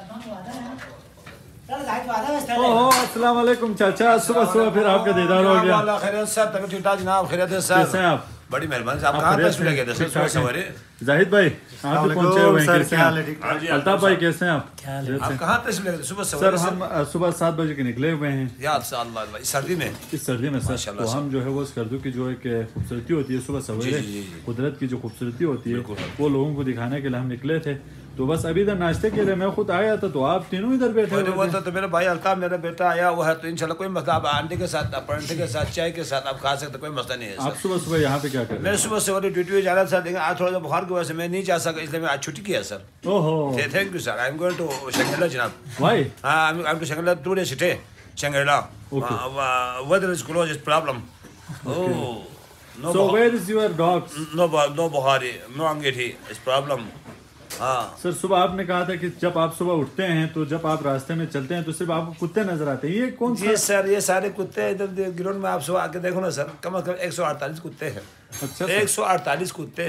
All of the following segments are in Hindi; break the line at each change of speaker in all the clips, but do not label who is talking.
ओहो अस्सलाम वालेकुम चाचा, सुबह सुबह फिर आपका दीदार हो गया।
खैरियत सर, तबीयत ठीक ठाक जनाब, खैरियत है सर।
कैसे हैं आप?
बड़ी मेहरबानी, आप कहाँ तशरीफ ले गए थे सर? सवेरे
जाहिद भाई आप भी पहुंचे हुए हैं, कैसे हैं? अल्ताफ भाई कैसे हैं आप?
आप कहाँ तशरीफ ले गए थे सुबह
सर
सवेरे?
हम सुबह 7 बजे के निकले हुए हैं
या अल्लाह, इस सर्दी में?
इस सर्दी में सर। तो हम जो है वो स्कर्दू की जो एक खूबसूरती होती है सुबह सवेरे, कुदरत की जो खूबसूरती होती है वो लोगों को दिखाने के लिए हम निकले थे। तो बस अभी इधर नाश्ते के लिए मैं खुद आया था, तो आप तीनों इधर बैठे हुए थे।
तो मेरा भाई अल्ताफ, मेरा बेटा आया हुआ है, तो इंशाल्लाह कोई मसला, आप अंडे के साथ, पराठे के साथ, चाय के साथ आप खा सकते, कोई मसला नहीं है।
आप सुबह सुबह यहाँ पे क्या कर रहे हैं?
मैं सुबह सवेरे ड्यूटी पे जा रहा था, लेकिन आज थोड़ा सा बुखार की वजह से मैं नहीं जा सका, इसलिए मैं आज छुट्टी किया सर।
ओहो,
thank you sir. I am going to शंगेला जनाब।
व्हाई?
हाँ, आई एम टू शंगेला 2 days stay Shangri-La. Weather is close, is problem. Oh, no.
So where is your dogs?
No Bukhari, no Angethi, is problem. हाँ
सर, सुबह आपने कहा था कि जब आप सुबह उठते हैं तो जब आप रास्ते में चलते हैं तो सिर्फ आपको कुत्ते नजर आते हैं, ये कौन सा?
जी सर, ये सारे कुत्ते इधर ग्राउंड में आप सुबह आके देखो ना सर, कम से कम 148 कुत्ते हैं।
अच्छा,
148 कुत्ते।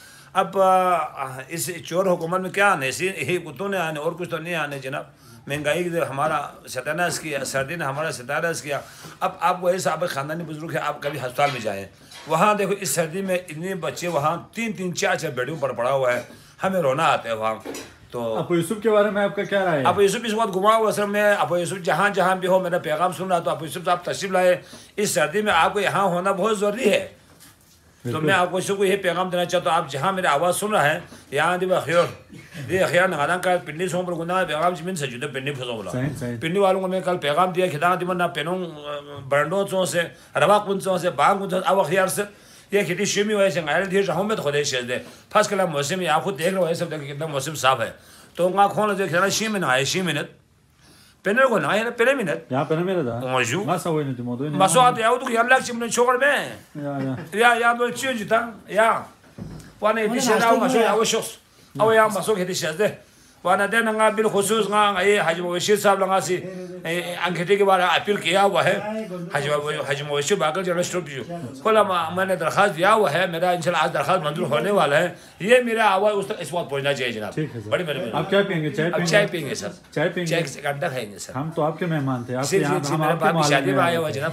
अब इस चोर हुकूमत में क्या आने, यही कुत्तों ने आने, और कुछ तो नहीं आने जनाब। महंगाई ने हमारा सत्यानाश किया, सर्दी ने हमारा सत्यानाश किया। अब आप वही साहब ख़ानदानी बुजुर्ग है, आप कभी अस्पताल में जाएँ, वहाँ देखो इस सर्दी में इतने बच्चे वहाँ 3-3, 4-4 बेडों पर पड़ा हुआ है, हमें रोना आता है वहाँ। तो
अबू यूसुफ के बारे में आपका क्या राय है?
अबू यूसुफ इस वक्त घुमा हुआ सर। मैं अबू यूसुफ जहाँ जहाँ भी हो, मेरा पैगाम सुन रहा, तो अबू यूसुफ साहब तशरीफ लाए। इस सर्दी में आपको यहाँ होना बहुत ज़रूरी है। तो मैं आपको इसको ये पैगाम देना चाहता हूँ, आप जहाँ मेरी आवाज़ सुन रहा है, यहाँ दिवा खैर नगाना का पिंडी सोम पर गुना पैगाम जमीन से जुदे पिंडी फंसो बोला। पिंडी वालों को मैं कल पैगाम दिया, खिदा दिमा ना पेनों बरंडों से, रवा कुंचों से, बांग कुंचों अब खियार से ये खेती शुमी हुए से गायल थी रहूँ में तो खुदे शेष दे फर्स्ट कला मौसम आप खुद देख रहे हो, सब देख कितना मौसम साफ है। तो वहाँ खोल जो खिला 6 मिनट आए, 6 मिनट पेनर को ना है, पेने मिनट
यहाँ पेने मेरा था
मौजू
मसा हुई नहीं थी मोदो
मसो आते आओ तो यार लग चिमने छोड़ में या तो चीज जिता या वाने दिशा मसो आओ शोस आओ या मसो खेती शेष दे वाना दे नंगा बिल खुसूस नंगा ये हाजी मवेशी साहब लंगा सी अंकेटी के बारे अपील किया हुआ है। हाजी मवेशी बागल जनरल स्टोर भी खोला, मैंने दरखास्त दिया हुआ है, मेरा इंशाल्लाह आज दरखास्त मंजूर होने वाला है। ये मेरा आवाज़ उस तक इस वक्त पहुंचना चाहिए जनाब। बड़ी मेहरबानी।
आप क्या पियेंगे?
चाय पियेंगे सर,
चाय पियेंगे,
चाय से अंडा खाएंगे सर।
हम तो आपके मेहमान थे,
मेरे बाप की शादी में आए हुआ जनाब।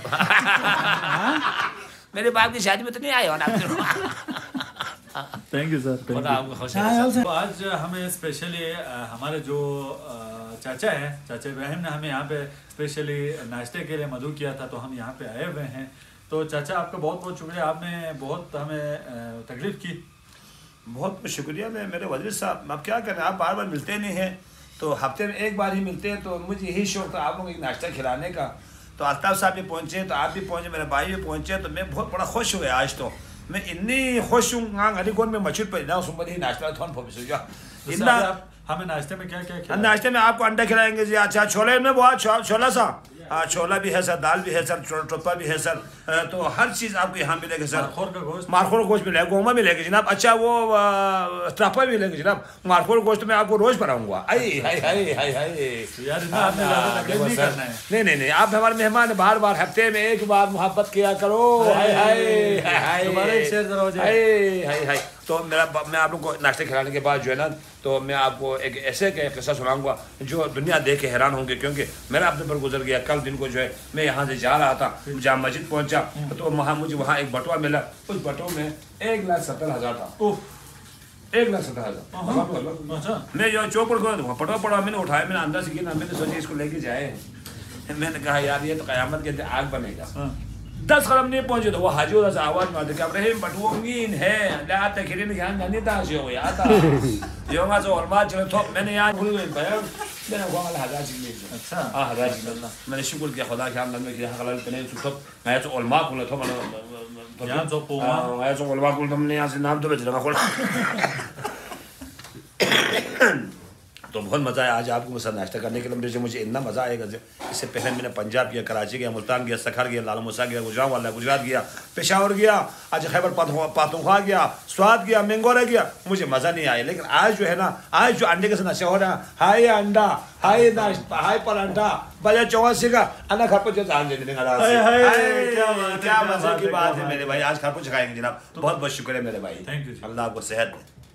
मेरे बाप की शादी में तो नहीं आए हो ना।
Thank you sir. तो आज हमें स्पेशली हमारे जो चाचा हैं, चाचा इब्राहिम ने हमें यहाँ पे स्पेशली नाश्ते के लिए मदऊ किया था, तो हम यहाँ पे आए हुए हैं। तो चाचा आपका बहुत बहुत शुक्रिया, आपने बहुत हमें तकलीफ की।
बहुत बहुत शुक्रिया। मैं मेरे वज़ीर साहब, अब क्या करें, आप बार बार मिलते नहीं हैं, तो हफ्ते में एक बार ही मिलते हैं, तो मुझे यही शौक था आप लोगों को नाश्ता खिलाने का। तो अल्ताफ साहब भी पहुँचे, तो आप भी पहुँचे, मेरे भाई भी पहुँचे, तो मैं बहुत बड़ा खुश हुआ आज। तो मैं इतनी खुश हूँ गरीगोन में मछली पर ना सुबह ही नाश्ता थोन फोबिस हो
इतना। हमें नाश्ते में क्या क्या खिलाएं?
नाश्ते में आपको अंडा खिलाएंगे जी। अच्छा, छोले में बहुत छोला सा, छोला भी है सर, दाल भी है सर, टोपा भी है सर, तो हर चीज़ आपको यहाँ मिलेगी सर। मारखोर गोश्त मिलेगा, गोमा मिलेगा जनाब। अच्छा, वो ट्रापा भी मिलेगा जनाब। मारखोर गोश्त में आपको रोज़ बनाऊंगा। आई हाय हाय हाय हाय नहीं, आप हमारे मेहमान, बार बार हफ्ते में एक बार मोहब्बत किया करो। हाय हाय हाय हाय हाय। तो मैं आप लोग को नाश्ते खिलाने के बाद जो है ना, तो मैं आपको एक ऐसे किस्सा सुनाऊंगा जो दुनिया देख के हैरान होंगे, क्योंकि मेरा अपने पर गुजर गया। कल दिन को जो है मैं यहाँ से जा रहा था, जाम मस्जिद पहुँचा, तो वहाँ मुझे वहाँ एक बटुआ मिला। उस बटुआ में 1,70,000 था। 1,70,000। मैं जो चौपड़ को पटवा पड़ा, मैंने उठाया, मैंने अंदर से गिना, मैंने सोचा इसको लेके जाए। मैंने कहा यार ये तो क़यामत के आग बनेगा। 10 कदम नहीं पहुंचे तो वो हाजी से आवाज मारते कि अब्राहिम बटुओंगीन है ला तखरीन ध्यान नहीं था जो या था जो मा जो और बात चले तो मैंने यहाँ भूल गई भाई, मैंने वो वाला हजाज ले। अच्छा हजाज अल्लाह, मैंने शुक्र किया खुदा के हम में कि हलाल पने तो मैं तो उलमा को तो मैंने यहाँ जो पोमा मैं जो उलमा को हमने यहाँ से नाम तो बेच लगा खोल। तो बहुत मज़ा आया आज आपको साथ नाश्ता करने के लिए। मुझे इतना मज़ा आएगा। इससे पहले मैंने पंजाब गया, कराची गया, मुल्तान गया, सखर गया, लाल मूसा गया, गुजरात गया, पेशावर गया, आज खैबर पाख्तूनख्वा गया, स्वात गया, मेंगोरा गया, मुझे मज़ा नहीं आया। लेकिन आज जो है ना, आज जो अंडे के साथ नशा हो रहा है, हाय अंडा, हाय नाश्ता, हाय परांठा, बजा 84 का अन्ना खरपुच क्या मज़े की बात है मेरे भाई। आज खरपुच खाएंगे जनाब। बहुत बहुत शुक्रिया मेरे भाई, अल्लाह आपको सेहत दे।